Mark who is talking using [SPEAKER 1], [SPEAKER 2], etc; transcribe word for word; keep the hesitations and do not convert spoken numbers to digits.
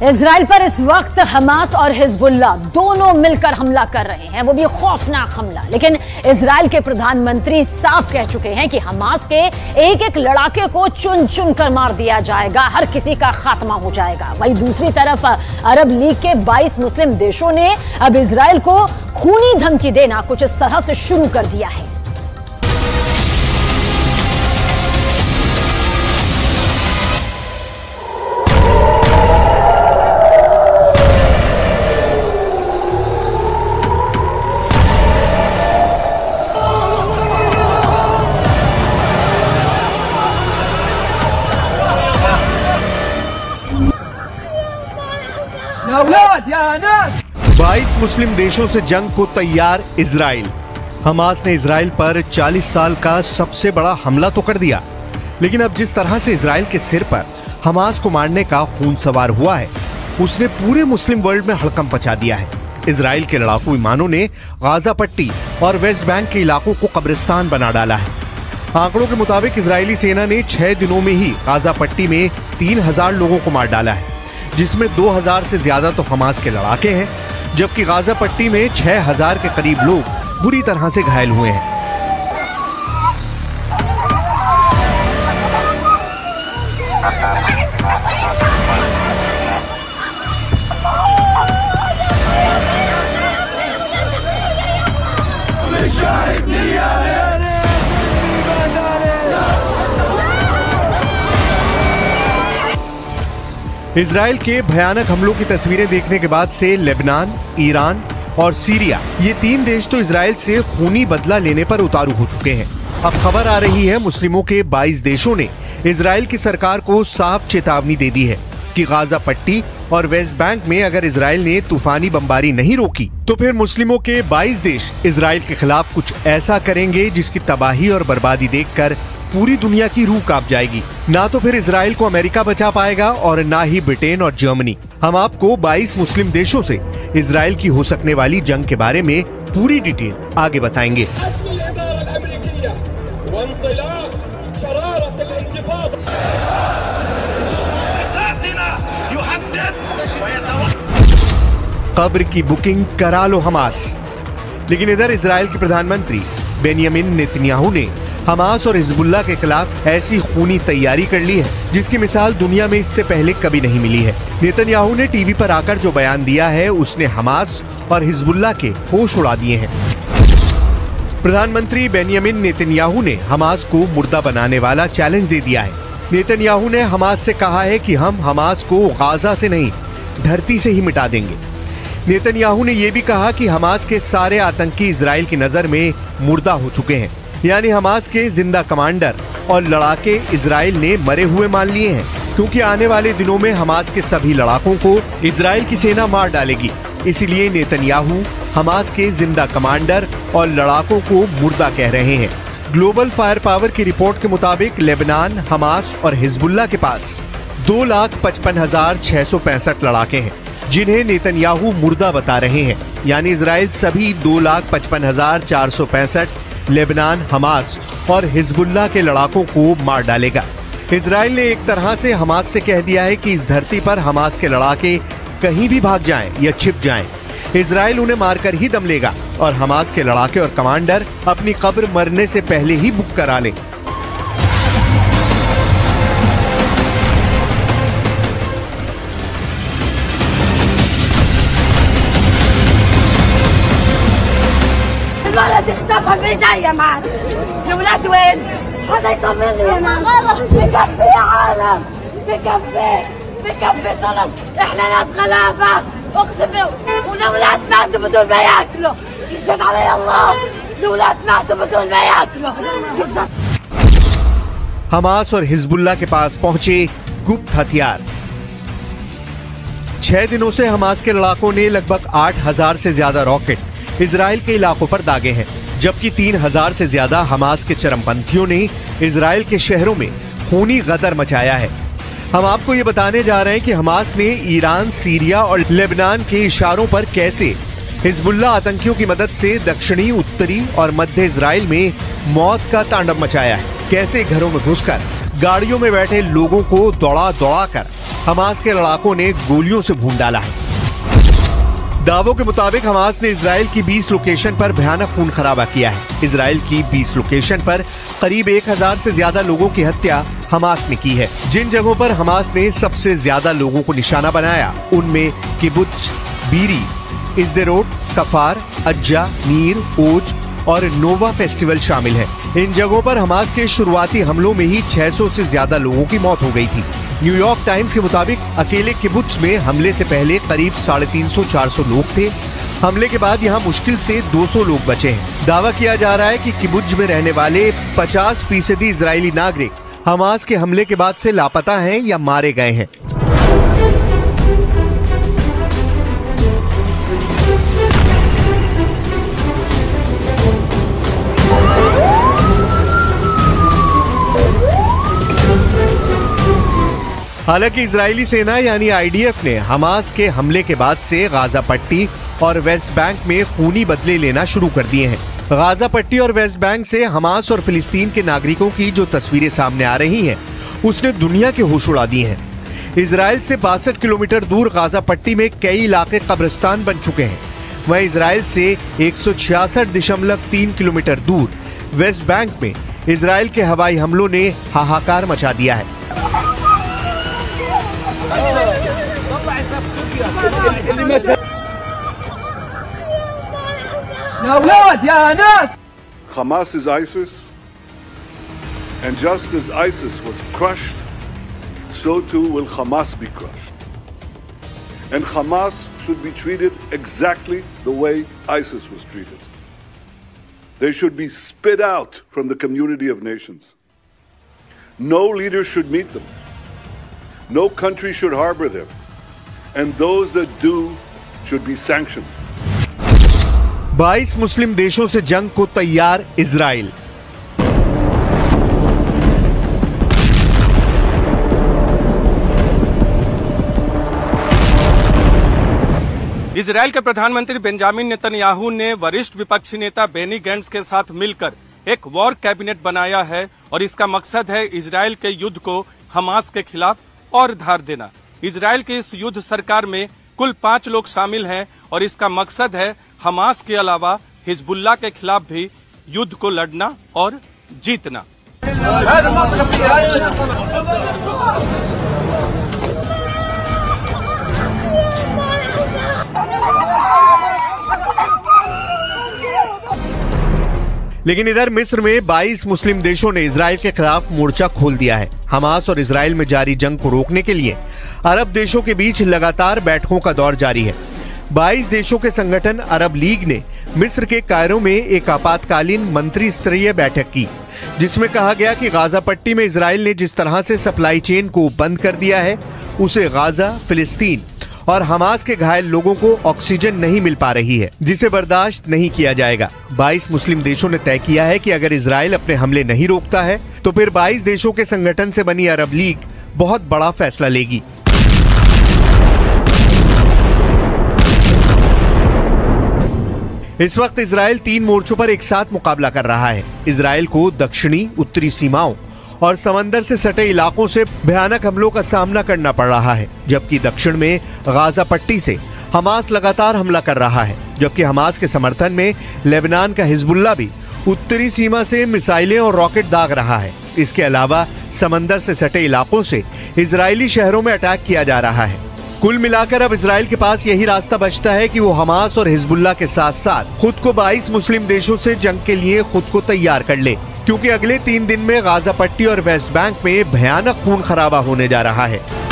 [SPEAKER 1] Israel पर इस वक्त हमास और हिजबुल्लाह दोनों मिलकर हमला कर रहे हैं, वो भी खौफनाक हमला। लेकिन इजराइल के प्रधानमंत्री साफ कह चुके हैं कि हमास के एक एक लड़ाके को चुन चुन कर मार दिया जाएगा, हर किसी का खात्मा हो जाएगा। वहीं दूसरी तरफ अरब लीग के बाईस मुस्लिम देशों ने अब इजराइल को खूनी धमकी देना कुछ इस तरह से शुरू कर दिया है।
[SPEAKER 2] बाईस मुस्लिम देशों से जंग को तैयार इजराइल। हमास ने इजराइल पर चालीस साल का सबसे बड़ा हमला तो कर दिया, लेकिन अब जिस तरह से इजराइल के सिर पर हमास को मारने का खून सवार हुआ है, उसने पूरे मुस्लिम वर्ल्ड में हड़कंप मचा दिया है। इजराइल के लड़ाकू विमानों ने गाजा पट्टी और वेस्ट बैंक के इलाकों को कब्रिस्तान बना डाला है। आंकड़ों के मुताबिक इजरायली सेना ने छह दिनों में ही गाजा पट्टी में तीन हजार लोगों को मार डाला है, जिसमें दो हजार से ज्यादा तो हमास के लड़ाके हैं, जबकि गाजा पट्टी में छह हजार के करीब लोग बुरी तरह से घायल हुए हैं। इजराइल के भयानक हमलों की तस्वीरें देखने के बाद से लेबनान, ईरान और सीरिया, ये तीन देश तो इजराइल से खूनी बदला लेने पर उतारू हो चुके हैं। अब खबर आ रही है मुस्लिमों के बाईस देशों ने इजराइल की सरकार को साफ चेतावनी दे दी है कि गाजा पट्टी और वेस्ट बैंक में अगर इजराइल ने तूफानी बमबारी नहीं रोकी तो फिर मुस्लिमों के बाईस देश इजराइल के खिलाफ कुछ ऐसा करेंगे जिसकी तबाही और बर्बादी देखकर पूरी दुनिया की रूह कांप जाएगी। ना तो फिर इजराइल को अमेरिका बचा पाएगा और ना ही ब्रिटेन और जर्मनी। हम आपको बाईस मुस्लिम देशों से इजराइल की हो सकने वाली जंग के बारे में पूरी डिटेल आगे बताएंगे। कब्र की बुकिंग करा लो हमास। लेकिन इधर इजराइल के प्रधानमंत्री बेनियामिन नेतन्याहू ने हमास और हिजबुल्लाह के खिलाफ ऐसी खूनी तैयारी कर ली है जिसकी मिसाल दुनिया में इससे पहले कभी नहीं मिली है। नेतन्याहू ने टीवी पर आकर जो बयान दिया है, उसने हमास और हिजबुल्लाह के होश उड़ा दिए हैं। प्रधानमंत्री बेनियामिन नेतन्याहू ने हमास को मुर्दा बनाने वाला चैलेंज दे दिया है। नेतन्याहू ने हमास से कहा है कि हम हमास को गाजा से नहीं, धरती से ही मिटा देंगे। नेतन्याहू ने यह भी कहा कि हमास के सारे आतंकी इजराइल की नजर में मुर्दा हो चुके हैं, यानी हमास के जिंदा कमांडर और लड़ाके इजराइल ने मरे हुए मान लिए हैं, क्योंकि आने वाले दिनों में हमास के सभी लड़ाकों को इजराइल की सेना मार डालेगी। इसीलिए नेतन्याहू हमास के जिंदा कमांडर और लड़ाकों को मुर्दा कह रहे हैं। ग्लोबल फायर पावर की रिपोर्ट के मुताबिक लेबनान, हमास और हिजबुल्लाह के पास दो लाख पचपन हजार छह सौ पैंसठ लड़ाके हैं, जिन्हें नेतन्याहू मुर्दा बता रहे हैं। यानी इजराइल सभी दो लाख पचपन हजार चार सौ पैंसठ लेबनान, हमास और हिजबुल्लाह के लड़ाकों को मार डालेगा। इजराइल ने एक तरह से हमास से कह दिया है कि इस धरती पर हमास के लड़ाके कहीं भी भाग जाएं या छिप जाएं, इजराइल उन्हें मारकर ही दम लेगा और हमास के लड़ाके और कमांडर अपनी कब्र मरने से पहले ही बुक करा लें।
[SPEAKER 3] الولد اختفى بايديا معنا. الولاد وين؟ هذا يطمني انا. بكفي يا عالم، بكفي بكفي خلص، احنا ناس غلابه، اقسم والاولاد ماتوا بدون ما ياكلوا. يشهد علي الله، الاولاد ماتوا بدون ما ياكلوا.
[SPEAKER 2] हमास और हिजबुल्लाह के पास पहुंचे गुप्त हथियार। छह दिनों से हमास के लड़ाकों ने लगभग आठ हजार से ज्यादा रॉकेट इजराइल के इलाकों पर दागे हैं, जबकि तीन हजार से ज्यादा हमास के चरमपंथियों ने इजराइल के शहरों में खूनी गदर मचाया है। हम आपको ये बताने जा रहे हैं कि हमास ने ईरान, सीरिया और लेबनान के इशारों पर कैसे हिजबुल्लाह आतंकियों की मदद से दक्षिणी, उत्तरी और मध्य इजराइल में मौत का तांडव मचाया है, कैसे घरों में घुसकर गाड़ियों में बैठे लोगों को दौड़ा दौड़ा कर हमास के लड़ाकों ने गोलियों से भून डाला है। दावों के मुताबिक हमास ने इजराइल की बीस लोकेशन पर भयानक खून खराबा किया है। इजराइल की बीस लोकेशन पर करीब एक हज़ार से ज्यादा लोगों की हत्या हमास ने की है। जिन जगहों पर हमास ने सबसे ज्यादा लोगों को निशाना बनाया उनमें किबुत्ज, बीरी, इस्देरोट, कफार, अज्जा, नीर, ओज और नोवा फेस्टिवल शामिल है। इन जगहों पर हमास के शुरुआती हमलों में ही छह सौ से ज्यादा लोगों की मौत हो गई थी। न्यूयॉर्क टाइम्स के मुताबिक अकेले किबुत्ज में हमले से पहले करीब साढ़े तीन सौ चार सौ लोग थे। हमले के बाद यहाँ मुश्किल से दो सौ लोग बचे हैं। दावा किया जा रहा है कि किबुत्ज में रहने वाले पचास फीसदी इजरायली नागरिक हमास के हमले के बाद से लापता हैं या मारे गए हैं। हालांकि इजरायली सेना यानी आई डी एफ ने हमास के हमले के बाद से गाजा पट्टी और वेस्ट बैंक में खूनी बदले लेना शुरू कर दिए हैं। गाजा पट्टी और वेस्ट बैंक से हमास और फिलिस्तीन के नागरिकों की जो तस्वीरें सामने आ रही हैं, उसने दुनिया के होश उड़ा दिए हैं। इजराइल से बासठ किलोमीटर दूर गाजा पट्टी में कई इलाके कब्रिस्तान बन चुके हैं। वहीं इजराइल से एक सौ छियासठ दशमलव तीन किलोमीटर दूर वेस्ट बैंक में इजराइल के हवाई हमलों ने हाहाकार मचा दिया है।
[SPEAKER 4] Hamas is ISIS, and just as ISIS was crushed, so too will Hamas be crushed. And Hamas should be treated exactly the way ISIS was treated. They should be spit out from the community of nations. No leader should meet them. No country should harbor them. And those that do should be sanctioned.
[SPEAKER 2] बाईस मुस्लिम देशों से जंग को तैयार Israel.
[SPEAKER 5] Israel के प्रधानमंत्री Benjamin Netanyahu ने वरिष्ठ विपक्षी नेता बेनी गैंट्स के साथ मिलकर एक वॉर कैबिनेट बनाया है और इसका मकसद है इजराइल के युद्ध को हमास के खिलाफ और धार देना। इजराइल के इस युद्ध सरकार में कुल पांच लोग शामिल हैं और इसका मकसद है हमास के अलावा हिजबुल्लाह के खिलाफ भी युद्ध को लड़ना और जीतना।
[SPEAKER 2] लेकिन इधर मिस्र में बाईस मुस्लिम देशों ने इजराइल के खिलाफ मोर्चा खोल दिया है। हमास और इजराइल में जारी जंग को रोकने के लिए अरब देशों के बीच लगातार बैठकों का दौर जारी है। बाईस देशों के संगठन अरब लीग ने मिस्र के कायरो में एक आपातकालीन मंत्री स्तरीय बैठक की, जिसमें कहा गया कि गाजा पट्टी में इजराइल ने जिस तरह से सप्लाई चेन को बंद कर दिया है, उसे गाजा, फिलिस्तीन और हमास के घायल लोगों को ऑक्सीजन नहीं मिल पा रही है, जिसे बर्दाश्त नहीं किया जाएगा। बाईस मुस्लिम देशों ने तय किया है कि अगर इजराइल अपने हमले नहीं रोकता है तो फिर बाईस देशों के संगठन से बनी अरब लीग बहुत बड़ा फैसला लेगी। इस वक्त इजराइल तीन मोर्चों पर एक साथ मुकाबला कर रहा है। इजराइल को दक्षिणी उत्तरी सीमाओं और समंदर से सटे इलाकों से भयानक हमलों का सामना करना पड़ रहा है, जबकि दक्षिण में गाजा पट्टी से हमास लगातार हमला कर रहा है, जबकि हमास के समर्थन में लेबनान का हिजबुल्लाह भी उत्तरी सीमा से मिसाइलें और रॉकेट दाग रहा है। इसके अलावा समंदर से सटे इलाकों से इजरायली शहरों में अटैक किया जा रहा है। कुल मिलाकर अब इजराइल के पास यही रास्ता बचता है कि वो हमास और हिजबुल्लाह के साथ साथ खुद को बाईस मुस्लिम देशों से जंग के लिए खुद को तैयार कर ले, क्योंकि अगले तीन दिन में गाजा पट्टी और वेस्ट बैंक में भयानक खून खराबा होने जा रहा है।